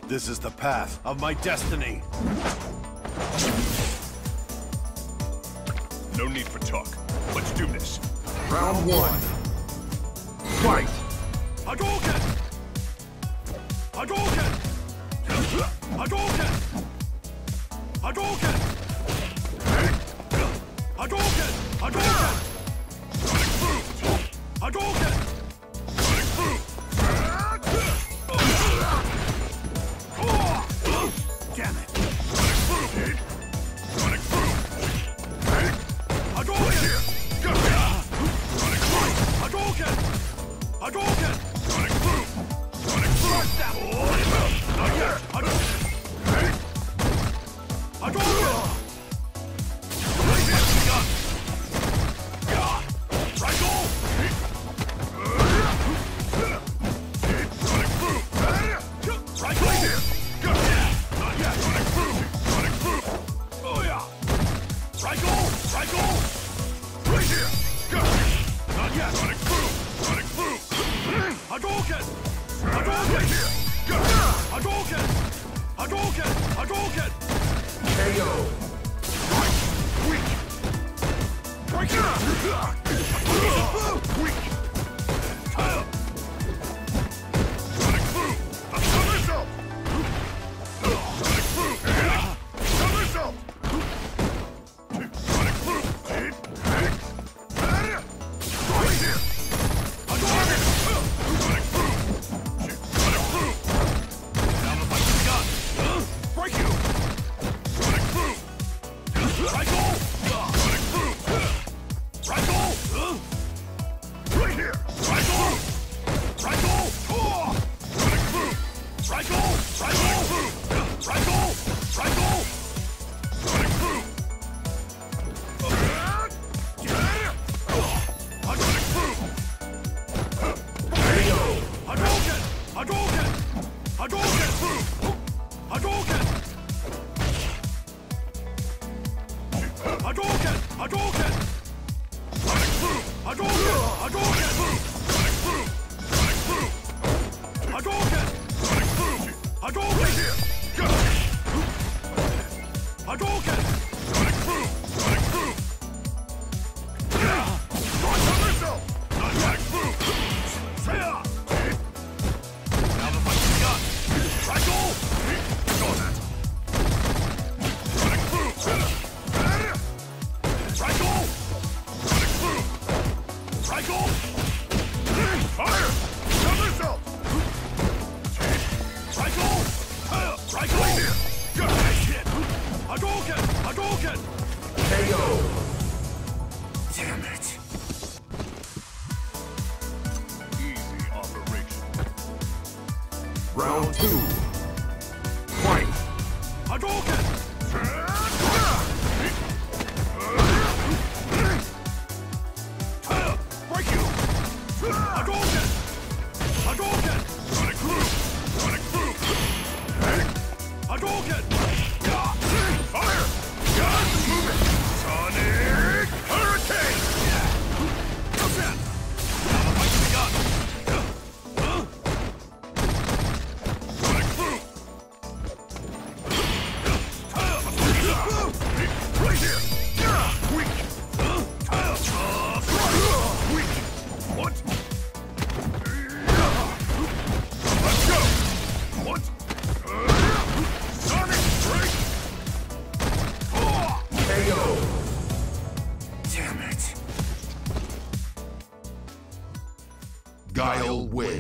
This is the path of my destiny. No need for talk. Let's do this. Round one. Fight! Hadouken! Hadouken! Hadouken! Hadouken! Hadouken! Hadouken! Sonic boom! Hadouken! Sonic boom! Damn it! Sonic boom! Sonic boom! Hadouken! Sonic boom! Hadouken! Hadouken! Sonic boom! Sonic boom! Not yet! Hadouken! Hadouken! Triangle! Sonic boom! Triangle! Not yet! Sonic boom! Sonic boom! Oh yeah! Triangle! Triangle! Right here! Not yet! Sonic boom! Sonic boom! Hadouken! Hadouken! Hadouken! Hadouken! Hadouken! KO! Weak! Break it! Weak! Sonic boom! Somersault! Sonic boom! Somersault! Sonic boom! Right here! Hadouken! Sonic boom! Sonic boom! Down the punch gun! Break you! Sonic boom! Triangle! Sonic boom! Triangle! Right here! Triangle! Triangle! Sonic boom! Triangle! Triangle! Triangle! Triangle! Sonic boom! Sonic boom! Hadouken! Hadouken! Hadouken! Hadouken! Hadouken! Hadouken! Sonic boom! Hadouken! Hadouken! Sonic boom! Sonic boom! Hadouken! Sonic boom! Hadouken! Go! Hadouken! Sonic boom! Sonic boom! Somersault! Sonic boom! Now the punch gun! Triangle! Saw that! Sonic boom! Triangle! Sonic boom! Triangle! Fire! Somersault! Triangle! Triangle! Nice hit! Hadouken! Hadouken! KO! Damn it! Easy operation. Round two. Fight! Hadouken! Break you! Hadouken! Hadouken! Sonic boom! Sonic boom! Hadouken! Fire! Gun moving! Sonic Hurricane! How's that? Now the fight's begun! Sonic boom! Right here! Weak! Weak! What? Let's go! What? Sonic Strike! KO! Damn it! Guile wins.